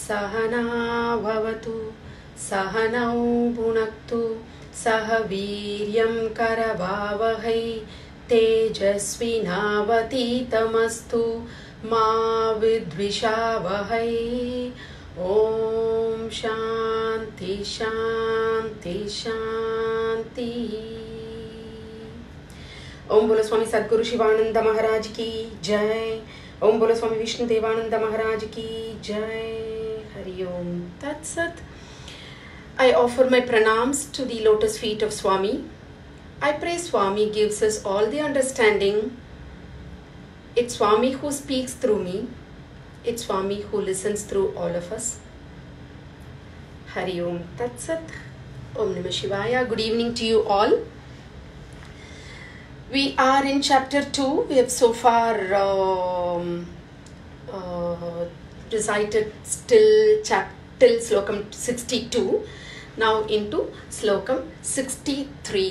सहना भवतु सहनौ भुनक्तु सह वीर्यं करवावहै तेजस्विनावतीतमस्तु मा विद्विषावहै। ओम शांति शांति शांति। ओम बोलो स्वामी सद्गुरु शिवानंद महाराज की जय। ओम बोलो स्वामी विष्णु देवानंद महाराज की जय। हरि ओम तत्सत। I offer my pranams to the lotus feet of Swami. I pray Swami gives us all the understanding. It's Swami who speaks through me. It's Swami who listens through all of us. Hari Om Tat Sat. Om Namah Shivaya. Good evening to you all. We are in chapter 2. We have so far recited till slokam 62. Now into slokam 63.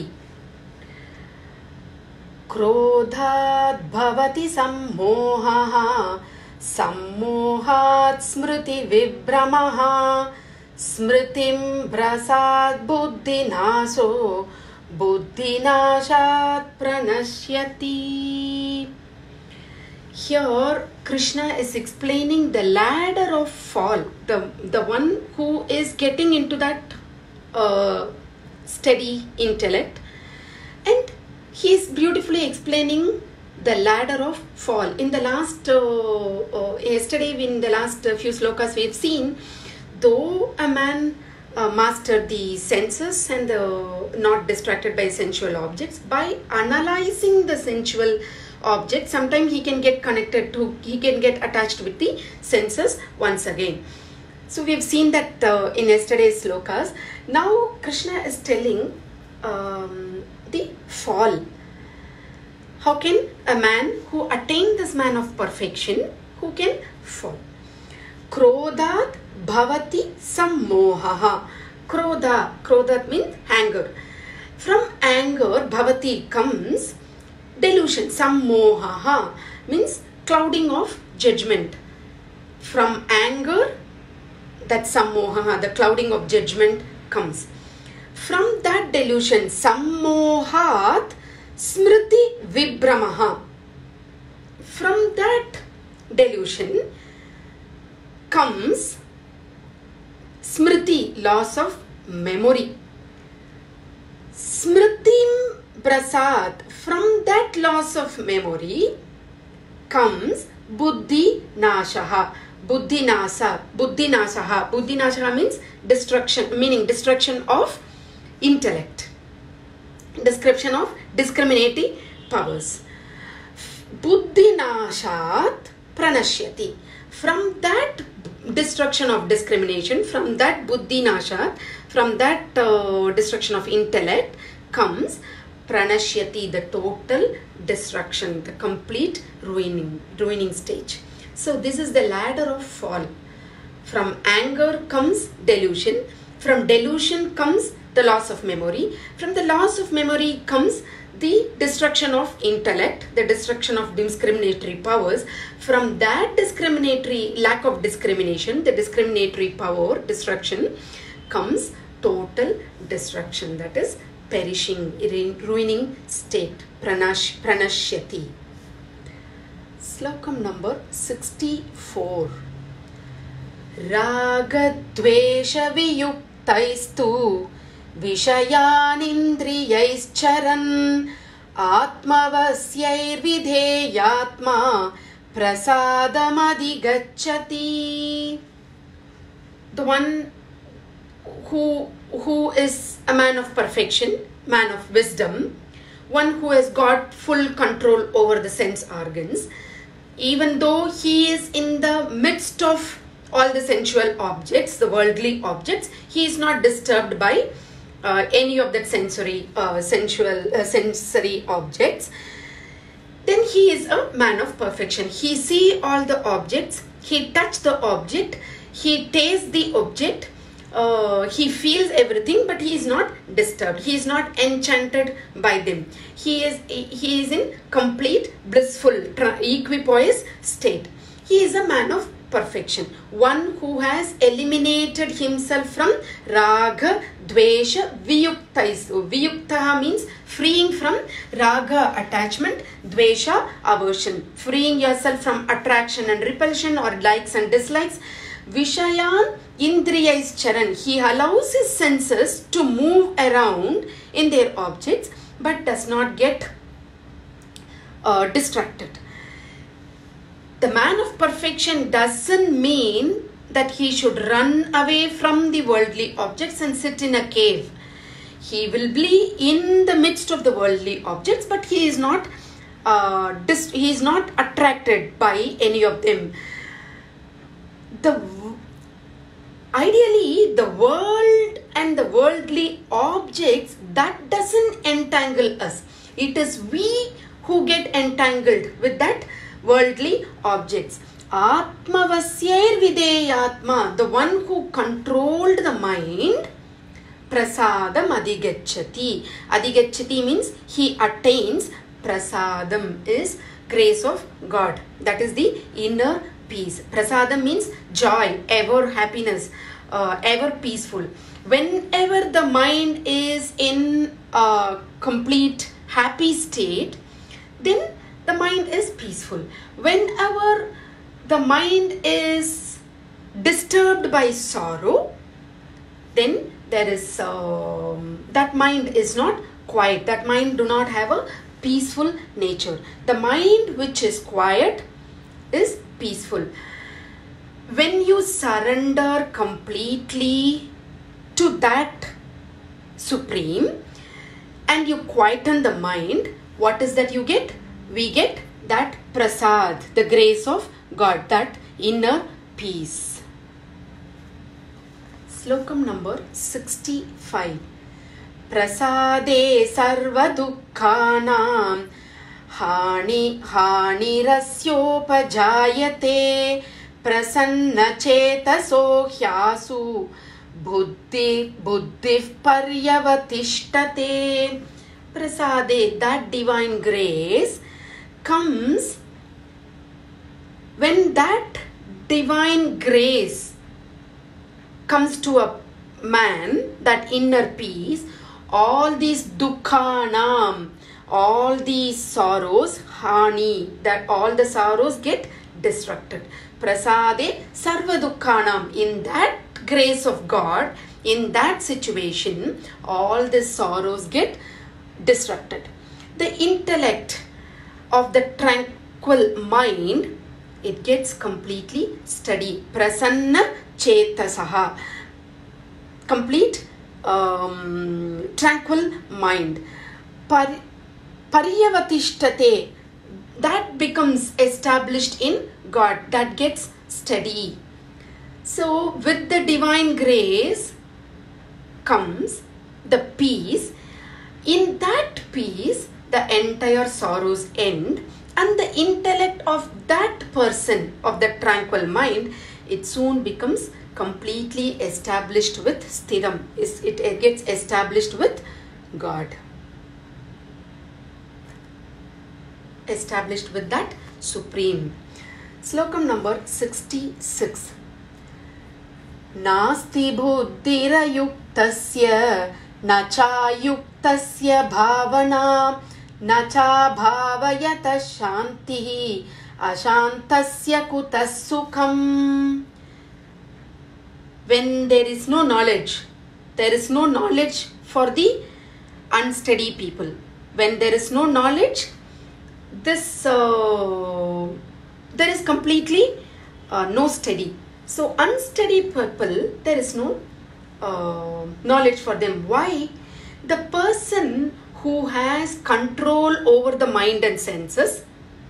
क्रोधात् भवति सम्मोहः सम्मोहात् स्मृति विभ्रमः स्मृतिं भ्रसात् बुद्धिनाशो बुद्धिनाशात् प्रणश्यति. Here Krishna is explaining the ladder of fall, the one who is getting into that steady intellect, and he is beautifully explaining the ladder of fall. In the last yesterday, in the last few slokas, we have seen, though a man mastered the senses and not distracted by sensual objects, by analyzing the sensual object, sometimes he can get connected to, he can get attached with the senses once again. So we have seen that in yesterday's slokas. Now Krishna is telling the fall. How can a man who attained this man of perfection, who can fall? Krodhat bhavati sammohaha. Krodha means anger. From anger bhavati comes delusion. Sammohaha means clouding of judgment. From anger, that sammohaha, the clouding of judgment comes. From that delusion, sammohat smriti vibhramaha. From that delusion comes smriti, loss of memory. Smritim prasad, from that loss of memory comes buddhi nashaha. Buddhi nashaha means destruction, meaning destruction of intellect, description of discriminating powers. Buddhi nashat pranashyati. From that destruction of discrimination, from that buddhi nashat, from that destruction of intellect comes pranashyati, the total destruction, the complete ruining stage. So this is the ladder of fall. From anger comes delusion. From delusion comes the loss of memory. From the loss of memory comes the destruction of intellect, the destruction of discriminatory powers. From that discriminatory, lack of discrimination, the discriminatory power, destruction, comes total destruction, that is perishing, ruining state, pranashyati. Slokam number 64. Ragadvesha viyuktaistu Vishayanindriyaischaran Atmavasyair vidheyatma Prasadamadigacchati. The one who is a man of perfection, man of wisdom, one who has got full control over the sense organs, even though he is in the midst of all the sensual objects, the worldly objects, he is not disturbed by any of that sensory objects. Then he is a man of perfection. He see all the objects, he touch the object, he taste the object, he feels everything, but he is not disturbed, he is not enchanted by them. He is in complete blissful equipoise state. He is a man of perfection. One who has eliminated himself from raga, dvesha, viyuktais. Viyuktaha means freeing from raga, attachment, dvesha, aversion. Freeing yourself from attraction and repulsion or likes and dislikes. Vishayan Indriyais Charan. He allows his senses to move around in their objects but does not get distracted. The man of perfection doesn't mean that he should run away from the worldly objects and sit in a cave. He will be in the midst of the worldly objects, but he is not attracted by any of them. Ideally, the world and the worldly objects, that doesn't entangle us. It is we who get entangled with that worldly objects. Atmavasyair videyatma, the one who controlled the mind, prasadam adhigacchati. Adhigacchati means he attains. Prasadam is grace of God. That is the inner peace. Prasadam means joy, ever happiness, ever peaceful. Whenever the mind is in a complete happy state, then the mind is peaceful. Whenever the mind is disturbed by sorrow, then there is that mind is not quiet. That mind do not have a peaceful nature. The mind which is quiet is peaceful. When you surrender completely to that Supreme and you quieten the mind, what is that you get? We get that prasad, the grace of God, that inner peace. Slokam number 65. Prasade sarva dukkhanam hanirasyopajayate prasanna chetaso hyasu buddhi paryavatishtate. Prasade, that divine grace comes when that divine grace comes to a man, that inner peace, all these dukkhanam, all these sorrows, hani, that all the sorrows get destructed. Prasade sarva dukkhanam, in that grace of God, in that situation, all the sorrows get destructed. The intellect of the tranquil mind, it gets completely steady. Prasanna chetasaha, complete tranquil mind. Paryavatishtate, that becomes established in God, that gets steady. So with the divine grace comes the peace. In that peace, the entire sorrows end, and the intellect of that person, of the tranquil mind, it soon becomes completely established with Sthiram. It gets established with God. Established with that Supreme. Slokam number 66. Nasti buddhira yuktasya nacha yuktasya bhavana nacha bhavayata shantihi ashantasya kutas sukham. When there is no knowledge for the unsteady people. When there is no knowledge, there is completely no steady. So unsteady people, there is no knowledge for them. Why? The person who has control over the mind and senses,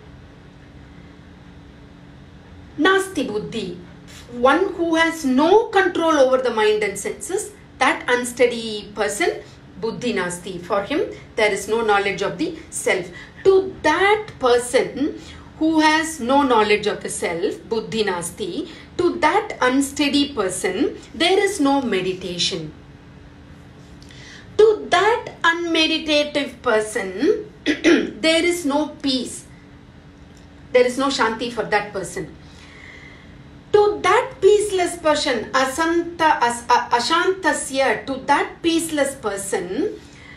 nasti buddhi, one who has no control over the mind and senses, that unsteady person, buddhi nasti, for him there is no knowledge of the self. To that person who has no knowledge of the self, buddhi nasti, to that unsteady person, there is no meditation. To that unmeditative person, there is no peace. There is no shanti for that person. To peaceless person, ashantasya, to that peaceless person,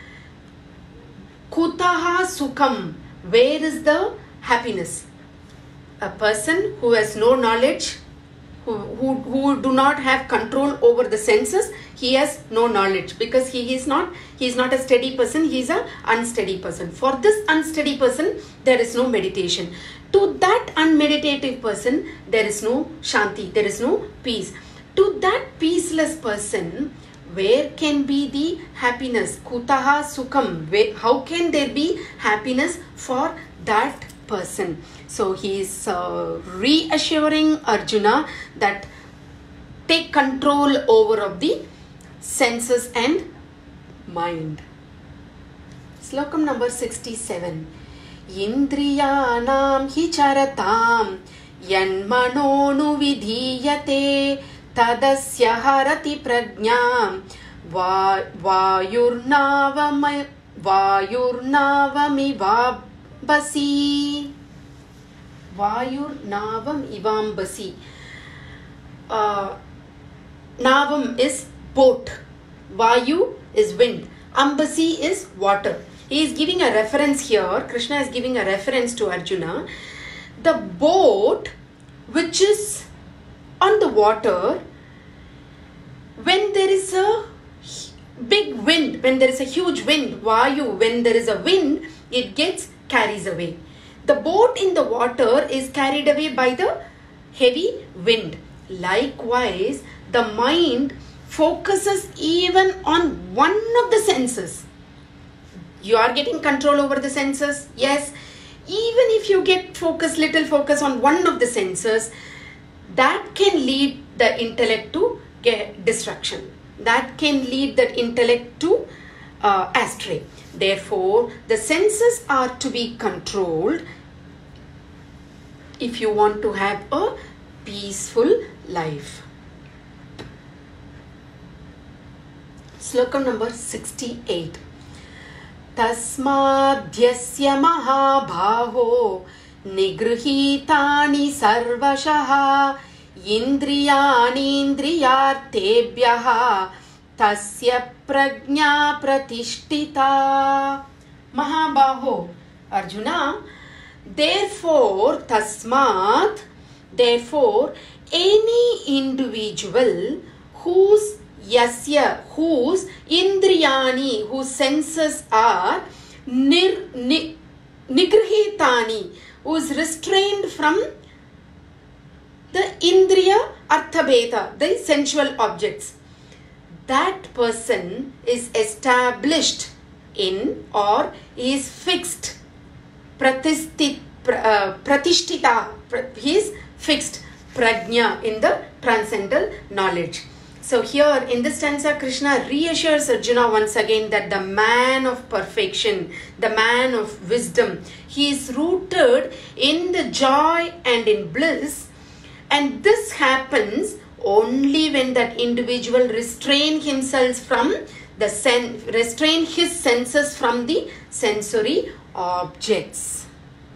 kutaha sukham, where is the happiness? A person who has no knowledge, who do not have control over the senses, he has no knowledge, because he is not a steady person, he is an unsteady person. For this unsteady person, there is no meditation. To that unmeditative person, there is no shanti, there is no peace. To that peaceless person, where can be the happiness? Kutaha sukham, how can there be happiness for that person? So he is reassuring Arjuna that take control over of the senses and mind. Slokam number 67. Indriyanam hi charatam yanmanonu vidhiyate tadasya harati prajnam vayurnavamivambasi. Vayurnavam ivambasi. Navam is boat. Vayu is wind. Ambasi is water. He is giving a reference here. Krishna is giving a reference to Arjuna. The boat which is on the water, when there is a big wind, when there is a huge wind, Vayu, when there is a wind, it carries away. The boat in the water is carried away by the heavy wind. Likewise, the mind focuses even on one of the senses. You are getting control over the senses, yes. Even if you get little focus on one of the senses, that can lead the intellect to destruction. That can lead the intellect to astray. Therefore, the senses are to be controlled if you want to have a peaceful life. Slokam number 68. Tasmadhyasya mahabhaho nigrihitani sarvashaha indriyani indriyartebhyaha tasya prajna pratishtita. Mahabhaho, Arjuna, therefore, tasmat, therefore, any individual whose indriyani, whose senses are nigrihitani, who is restrained from the indriya arthabheda, the sensual objects, that person is established in or is fixed, pratishtita, he is fixed, prajna, in the transcendental knowledge. So here in this stanza, Krishna reassures Arjuna once again that the man of perfection, the man of wisdom, he is rooted in the joy and in bliss, and this happens only when that individual restrain his senses from the sensory objects.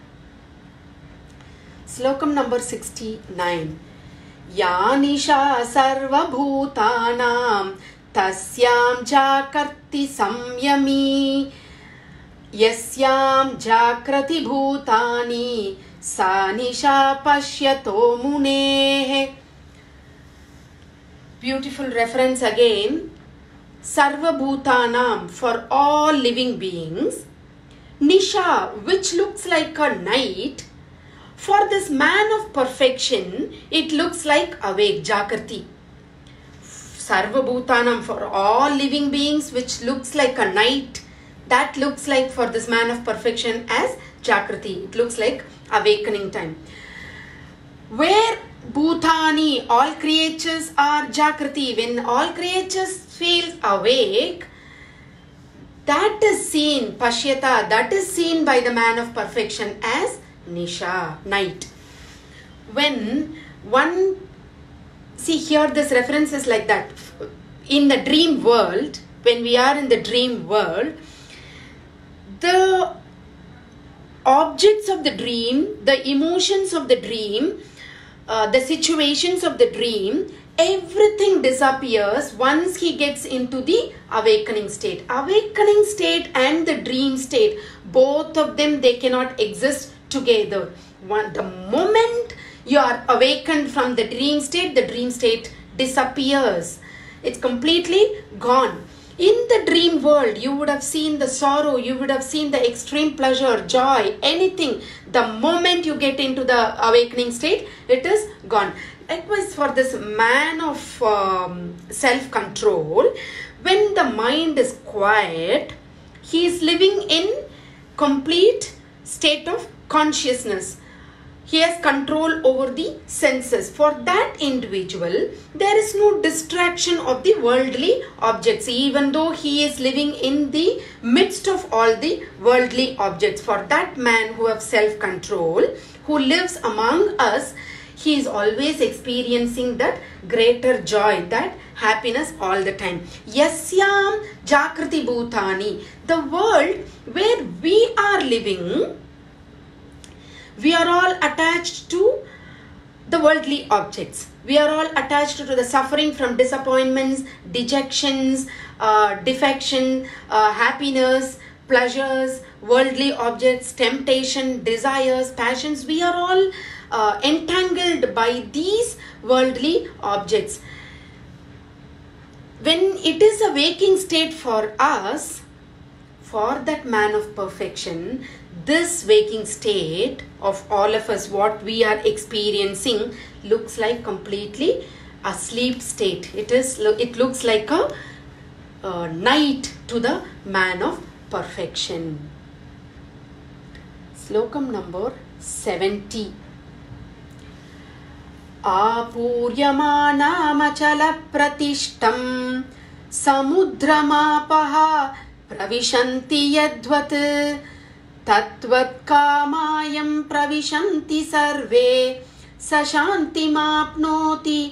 Slokam number 69. Ya nisha sarva bhutanam tasyam jakarti samyami yasyam jakrati bhutani sa nisha pashyato munehe. Beautiful reference again. Sarva bhutanam, for all living beings. Nisha, which looks like a night. For this man of perfection, it looks like awake, Jakrati. Sarva Bhutanam, for all living beings, which looks like a night, that looks like for this man of perfection as Jakrati. It looks like awakening time. Where Bhutani, all creatures are Jakrati, when all creatures feel awake, that is seen, Pashyata, that is seen by the man of perfection as Nisha, night. When one, see here this reference is like that. In the dream world, when we are in the dream world, the objects of the dream, the emotions of the dream, the situations of the dream, everything disappears once he gets into the awakening state. Awakening state and the dream state, both of them, they cannot exist together. The moment you are awakened from the dream state disappears. It's completely gone. In the dream world, you would have seen the sorrow, you would have seen the extreme pleasure, joy, anything. The moment you get into the awakening state, it is gone. Likewise, for this man of self-control, when the mind is quiet, he is living in complete state of consciousness. He has control over the senses. For that individual, there is no distraction of the worldly objects, even though he is living in the midst of all the worldly objects. For that man who has self-control, who lives among us, he is always experiencing that greater joy, that happiness all the time. Yasyam Jakriti Bhutani, the world where we are living, we are all attached to the worldly objects. We are all attached to the suffering from disappointments, dejections, defection, happiness, pleasures, worldly objects, temptation, desires, passions. We are all entangled by these worldly objects. When it is a waking state for us, for that man of perfection, this waking state of all of us, what we are experiencing, looks like completely a sleep state. It looks like a night to the man of perfection. Slokam number 70. Apuryamānāmacala pratishtam samudramapaha pravishanti yadvat tatvat kāmayam pravishanti sarve sashantimāpnoti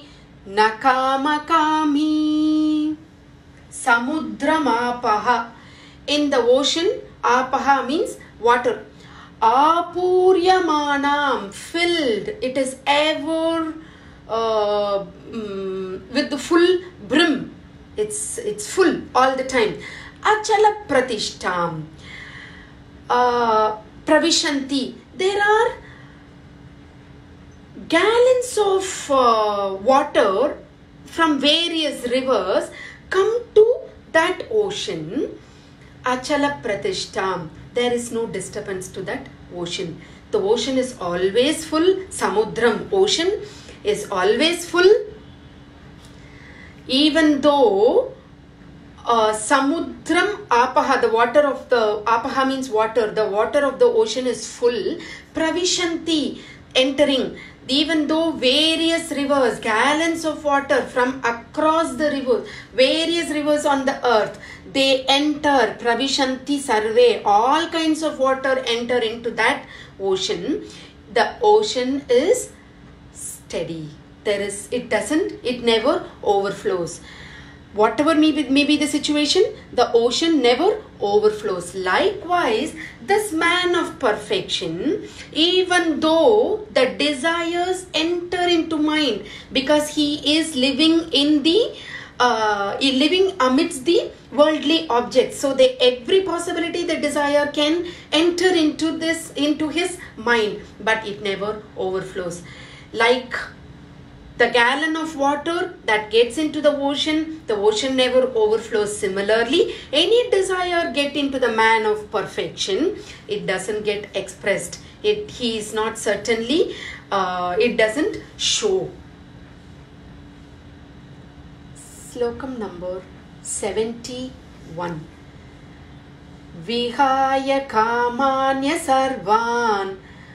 nakamākāmi. Samudramapaha. In the ocean, apaha means water. Apuryamanam, filled. It is ever with the full brim. It's full all the time. Achala pratishtam. Pravishanti. There are gallons of water from various rivers come to that ocean. Achala pratishtam. There is no disturbance to that ocean. The ocean is always full. Samudram, ocean, is always full. Even though Samudram apaha, the water of the, apaha means water, the water of the ocean is full. Pravishanti, entering. Even though various rivers, gallons of water from across the river, various rivers on the earth, they enter, pravishanti sarve, all kinds of water enter into that ocean. The ocean is steady. It never overflows. Whatever may be the situation, the ocean never overflows. Likewise, this man of perfection, even though the desires enter into mind, because he is living in the living amidst the worldly objects, so every possibility the desire can enter into his mind, but it never overflows. Like the gallon of water that gets into the ocean never overflows. Similarly, any desire get into the man of perfection, it doesn't get expressed. He is not certainly, it doesn't show. Slokam number 71. Vihaya kamanya sarvan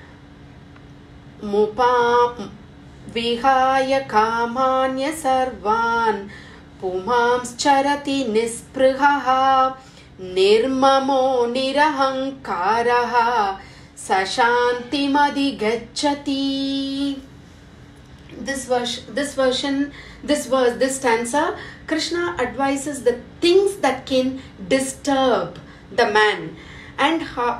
Vihaya kamanya sarvan pumams charati nisprihaha nirmamo nirahankaraha sashantimadi gacchati. This stanza, Krishna advises the things that can disturb the man and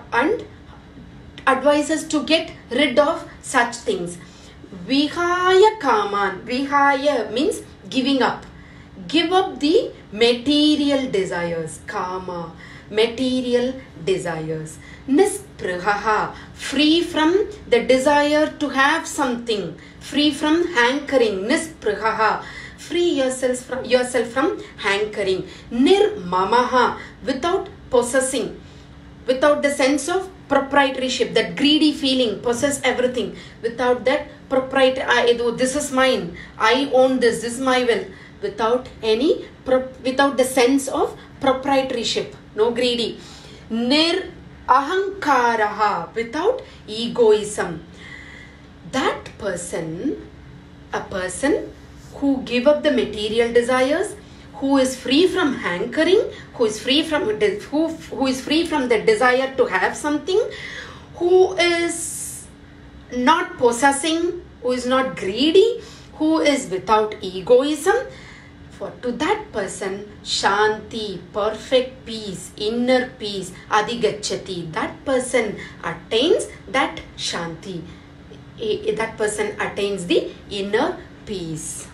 advises to get rid of such things. Vihaya kaman. Vihaya means giving up. Give up the material desires, kama, material desires. Nisprihaha, free from the desire to have something, free from hankering. Nisprihaha, free yourself from hankering. Nirmamaha, without possessing, without the sense of proprietorship, that greedy feeling, possess everything. Without that this is mine, I own this, this is my will. Without the sense of proprietorship, no greedy. Nir ahankaraha, without egoism. That person, a person who give up the material desires, who is free from hankering, who is free from the desire to have something, who is not possessing, who is not greedy, who is without egoism. For to that person, Shanti, perfect peace, inner peace, Adhigachati, that person attains that Shanti. That person attains the inner peace.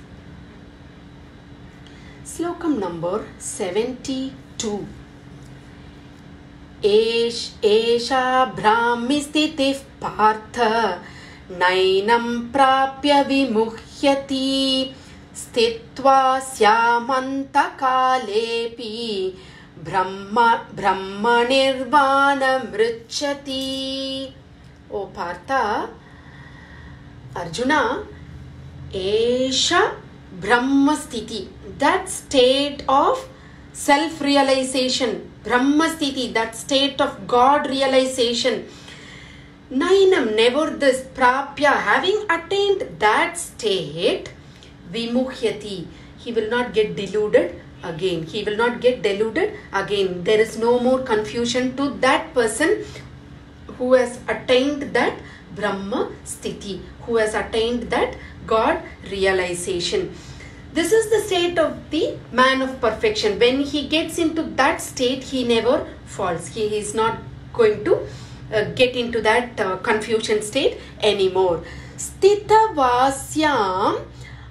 Slokam number 72. Esha Brahmi Stitif Partha Nainam Prapya Vimuhyati Stitva Syamanta Kalepi Brahma Nirvana Mrichati. O Partha, Arjuna, Esha Brahma Sthiti, that state of self-realization, Brahma Sthiti, that state of God realization. Nainam, never this, Prapya, having attained that state, Vimuhyati, he will not get deluded again. He will not get deluded again. There is no more confusion to that person who has attained that Brahma Sthiti, who has attained that God realization. This is the state of the man of perfection. When he gets into that state, he never falls. He is not going to get into that confusion state anymore. Sthita Vasyam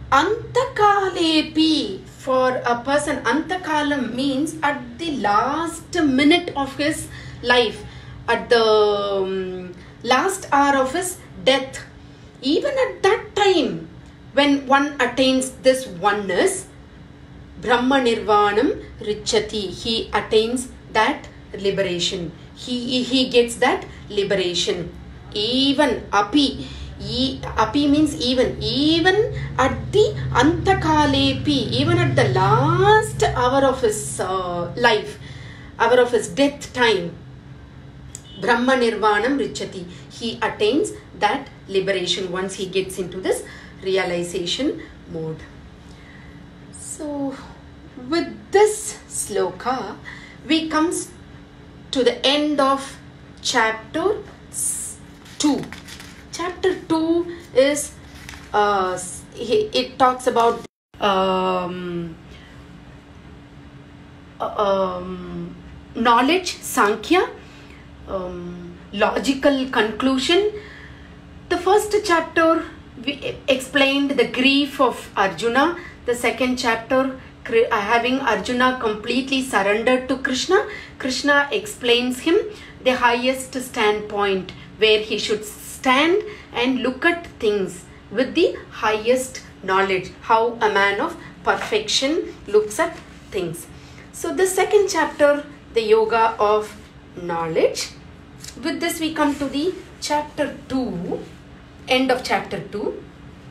Antakalepi. For a person, Antakalam means at the last minute of his life, at the last hour of his death. Even at that time, when one attains this oneness, Brahma Nirvanam Richati, he attains that liberation. He gets that liberation. Even Api means even at the Antakalepi, even at the last hour of his life, hour of his death time, Brahma Nirvanam Richati, he attains that liberation once he gets into this realization mode. So with this sloka, we come to the end of chapter 2. Chapter 2 is, it talks about knowledge, Sankhya, logical conclusion. The first chapter we explained the grief of Arjuna. The second chapter, having Arjuna completely surrendered to Krishna, Krishna explains him the highest standpoint where he should stand and look at things with the highest knowledge, how a man of perfection looks at things. So the second chapter, the yoga of knowledge. With this we come to the chapter 2, end of chapter 2.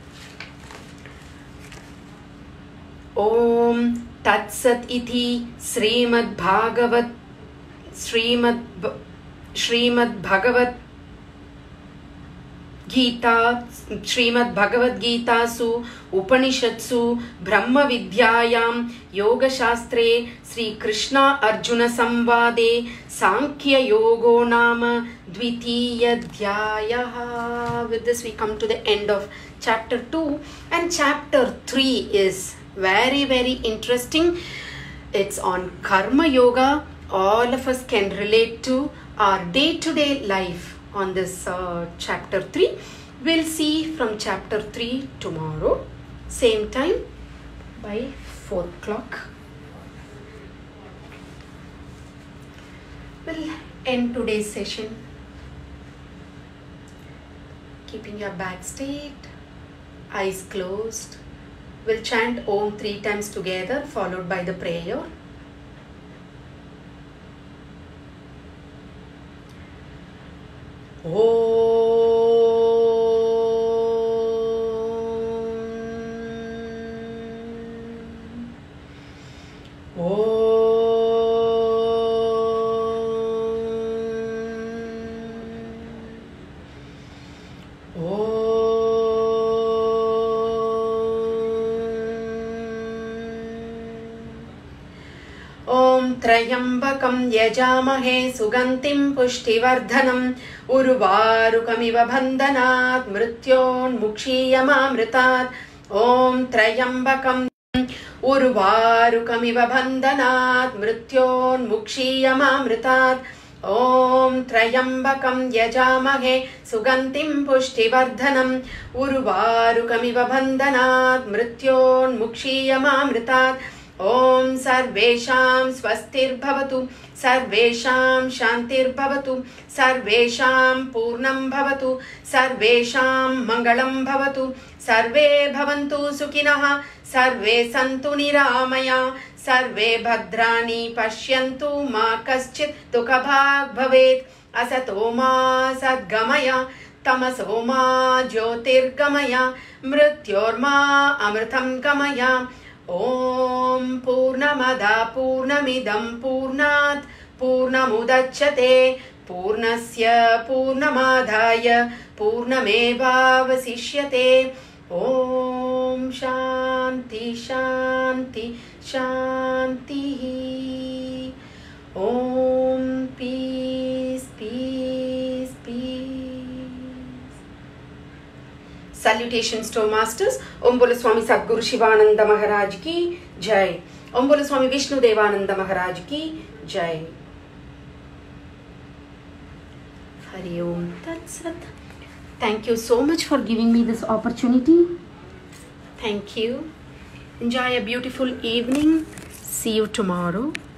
Om Tat Sat Iti Srimad Bhagavat Srimad Bhagavad Gita Su Upanishatsu Brahma Vidyayam Yoga Shastre Sri Krishna Arjuna Samvade Sankhya Yogo Nama Dvitiya Dhyayaha. With this we come to the end of chapter 2, and chapter 3 is very interesting. It's on Karma Yoga. All of us can relate to our day-to-day life on this chapter 3. We'll see from chapter 3 tomorrow, same time. by 4 o'clock. We'll end today's session. Keeping your back straight, eyes closed. We'll chant Om 3 times together, followed by the prayer. त्र्यम्बकं यजामहे सुगन्धिं पुष्टिवर्धनम् उर्वारुकमिव बन्धनात् मृत्योन्मुक्षीयमामृतात् ॐ त्र्यम्बकं उर्वारुकमिव बन्धनात् मृत्योन्मुक्षीयमामृतात् ॐ त्र्यम्बकं यजामहे सुगन्धिं पुष्टिवर्धनम् उर्वारुकमिव बन्धनात् मृत्योन्मुक्षीयमामृतात् ॐ सर्वेषां स्वस्तिर्भवतु, सर्वेषां शान्तिर्भवतु, सर्वेषां पूर्णं भवतु, सर्वेषां मङ्गलं भवतु, सर्वे भवन्तु सुखिनः, सर्वे सन्तु निरामया, सर्वे भद्राणि पश्यन्तु, मा कश्चित् दुःखभाग् भवेत्। असतो मा सद्गमय, तमसो मा ज्योतिर्गमय, मृत्योर्मा अमृतं गमय। ॐ पूर्णमदा पूर्णमिदं पूर्णात् पूर्णमुदच्यते पूर्णस्य पूर्णमादाय पूर्णमेवावशिष्यते। ॐ shanti shanti shantih. Om peace peace peace. Salutations to masters. Om Bolo Swami Sadguru Shivananda Maharaj ki jai. Om Bolo Swami Vishnu Devananda Maharaj ki jai. Hari Om Tat Sat. Thank you so much for giving me this opportunity. Thank you. Enjoy a beautiful evening. See you tomorrow.